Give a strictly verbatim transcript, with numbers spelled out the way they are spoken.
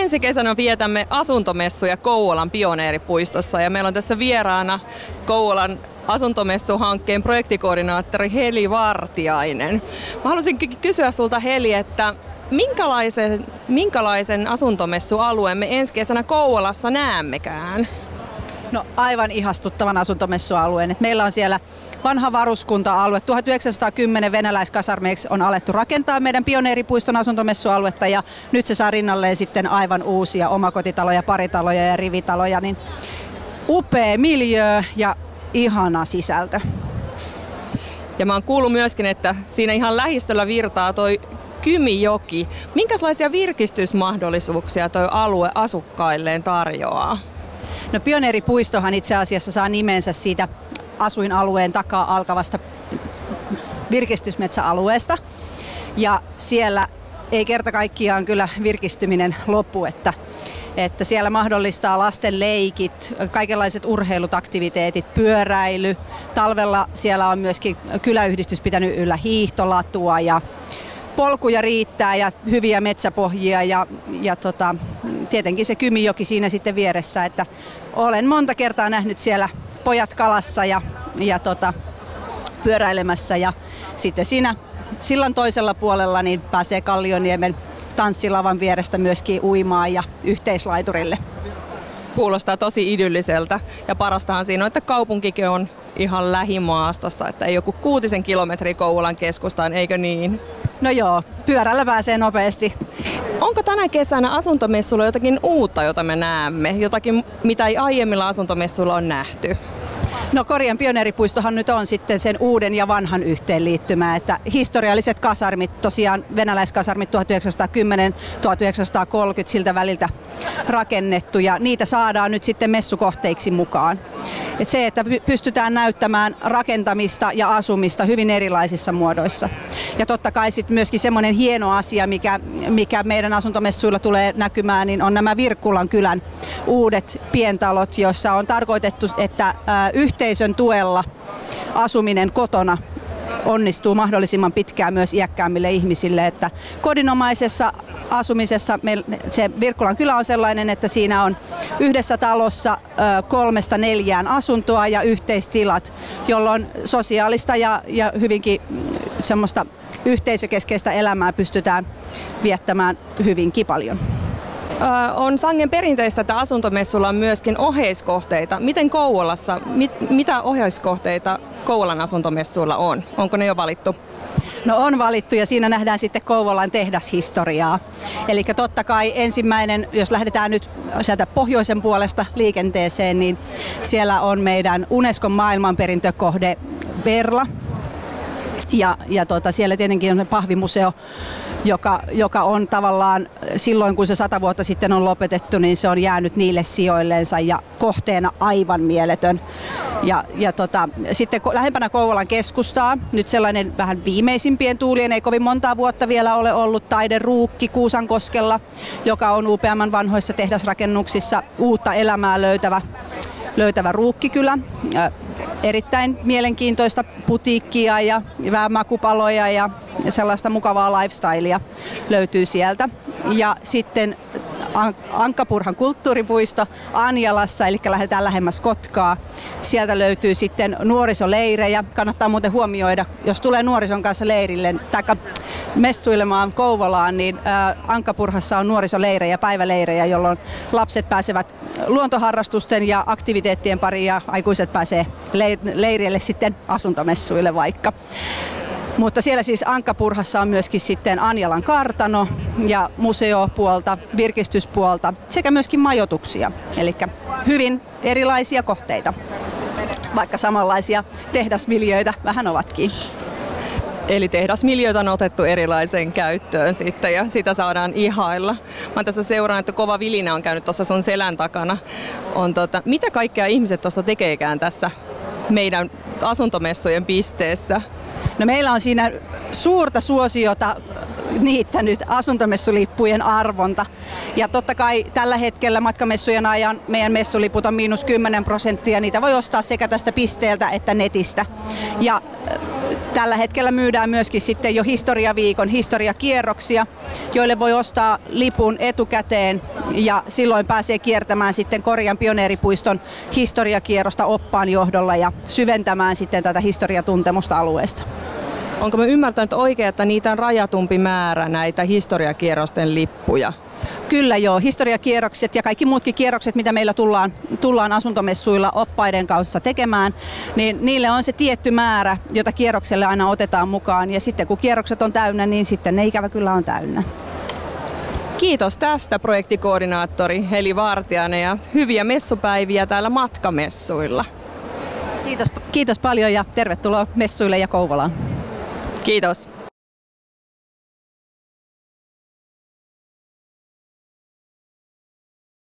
ensi kesänä vietämme asuntomessuja Kouvolan pioneeripuistossa ja meillä on tässä vieraana Kouvolan asuntomessuhankkeen projektikoordinaattori Heli Vartiainen. Mä haluaisin kysyä sulta, Heli, että minkälaisen, minkälaisen asuntomessualueen me ensi kesänä Kouvolassa näemmekään? No aivan ihastuttavan asuntomessualueen. Et meillä on siellä vanha varuskunta-alue. tuhatyhdeksänsataakymmenen venäläiskasarmeiksi on alettu rakentaa meidän pioneeripuiston asuntomessualuetta ja nyt se saa rinnalleen sitten aivan uusia omakotitaloja, paritaloja ja rivitaloja. Niin upea miljöö ja ihana sisältö. Ja mä oon kuullut myöskin, että siinä ihan lähistöllä virtaa toi Kymijoki. Minkälaisia virkistysmahdollisuuksia toi alue asukkailleen tarjoaa? No pioneeripuistohan itse asiassa saa nimensä siitä asuinalueen takaa alkavasta virkistysmetsäalueesta. Ja siellä ei kerta kaikkiaan kyllä virkistyminen loppu, että, että siellä mahdollistaa lasten leikit, kaikenlaiset urheilut, aktiviteetit, pyöräily. Talvella siellä on myöskin kyläyhdistys pitänyt yllä hiihtolatua ja polkuja riittää ja hyviä metsäpohjia ja, ja tota, tietenkin se Kymijoki siinä sitten vieressä, että olen monta kertaa nähnyt siellä pojat kalassa ja, ja tota, pyöräilemässä ja sitten siinä sillan toisella puolella niin pääsee Kallioniemen tanssilavan vierestä myöskin uimaan ja yhteislaiturille. Kuulostaa tosi idylliseltä ja parastahan siinä on, että kaupunkikin on ihan lähimaastossa, että ei joku kuutisen kilometriä Kouvolan keskustaan, eikö niin? No joo, pyörällä pääsee nopeasti. Onko tänä kesänä asuntomessuilla jotakin uutta, jota me näemme? Jotakin, mitä ei aiemmilla asuntomessuilla on nähty? No Korian pioneeripuistohan nyt on sitten sen uuden ja vanhan yhteenliittymä, että historialliset kasarmit, tosiaan venäläiskasarmit tuhatyhdeksänsataakymmenen tuhatyhdeksänsataakolmekymmentä siltä väliltä rakennettu ja niitä saadaan nyt sitten messukohteiksi mukaan. Et se, että pystytään näyttämään rakentamista ja asumista hyvin erilaisissa muodoissa. Ja totta kai sitten myöskin semmoinen hieno asia, mikä, mikä meidän asuntomessuilla tulee näkymään, niin on nämä Virkkulan kylän uudet pientalot, joissa on tarkoitettu, että yhteisön tuella asuminen kotona onnistuu mahdollisimman pitkään myös iäkkäämmille ihmisille, että kodinomaisessa asumisessa se Virkkulan kylä on sellainen, että siinä on yhdessä talossa kolmesta neljään asuntoa ja yhteistilat, jolloin sosiaalista ja, ja hyvinkin semmoista yhteisökeskeistä elämää pystytään viettämään hyvinkin paljon. On sangen perinteistä, että asuntomessulla on myöskin oheiskohteita. Miten Kouvolassa, mit, mitä oheiskohteita Kouvolan asuntomessuilla on? Onko ne jo valittu? No on valittu ja siinä nähdään sitten Kouvolan tehdashistoriaa. Eli totta kai ensimmäinen, jos lähdetään nyt sieltä pohjoisen puolesta liikenteeseen, niin siellä on meidän Unescon maailmanperintökohde Verla. Ja, ja tota, siellä tietenkin on pahvimuseo, joka, joka on tavallaan silloin, kun se sata vuotta sitten on lopetettu, niin se on jäänyt niille sijoilleensa ja kohteena aivan mieletön. Ja, ja tota, sitten lähempänä Kouvolan keskustaa, nyt sellainen vähän viimeisimpien tuulien, ei kovin montaa vuotta vielä ole ollut, taideruukki Kuusankoskella, joka on U P M:n vanhoissa tehdasrakennuksissa uutta elämää löytävä, löytävä ruukkikylä. Erittäin mielenkiintoista putiikkia ja vähän makupaloja ja sellaista mukavaa lifestylea löytyy sieltä. Ja sitten Ankkapurhan kulttuuripuisto Anjalassa, eli lähdetään lähemmäs Kotkaa. Sieltä löytyy sitten nuorisoleirejä. Kannattaa muuten huomioida, jos tulee nuorison kanssa leirille tai messuilemaan Kouvolaan, niin Ankkapurhassa on nuorisoleirejä, päiväleirejä, jolloin lapset pääsevät luontoharrastusten ja aktiviteettien pariin ja aikuiset pääsee leirille sitten asuntomessuille vaikka. Mutta siellä siis Ankkapurhassa on myöskin sitten Anjalan kartano ja museopuolta, virkistyspuolta sekä myöskin majoituksia. Eli hyvin erilaisia kohteita, vaikka samanlaisia tehdasmiljöitä vähän ovatkin. Eli tehdasmiljöitä on otettu erilaiseen käyttöön sitten ja sitä saadaan ihailla. Mä tässä seuraan, että kova vilinä on käynyt tuossa sun selän takana. On tota, mitä kaikkea ihmiset tuossa tekeekään tässä meidän asuntomessujen pisteessä? No meillä on siinä suurta suosiota niittänyt asuntomessulippujen arvonta. Ja totta kai tällä hetkellä matkamessujen ajan meidän messuliput on miinus kymmenen prosenttia. Niitä voi ostaa sekä tästä pisteeltä että netistä. Ja tällä hetkellä myydään myöskin sitten jo historiaviikon historiakierroksia, joille voi ostaa lipun etukäteen ja silloin pääsee kiertämään sitten Korian pioneeripuiston historiakierrosta oppaan johdolla ja syventämään sitten tätä historiatuntemusta alueesta. Onko me ymmärtänyt oikein, että niitä on rajatumpi määrä näitä historiakierrosten lippuja? Kyllä joo, historiakierrokset ja kaikki muutkin kierrokset, mitä meillä tullaan, tullaan asuntomessuilla oppaiden kanssa tekemään, niin niille on se tietty määrä, jota kierrokselle aina otetaan mukaan. Ja sitten kun kierrokset on täynnä, niin sitten ne ikävä kyllä on täynnä. Kiitos tästä projektikoordinaattori Heli Vartiainen ja hyviä messupäiviä täällä matkamessuilla. Kiitos, kiitos paljon ja tervetuloa messuille ja Kouvolaan. Kiitos.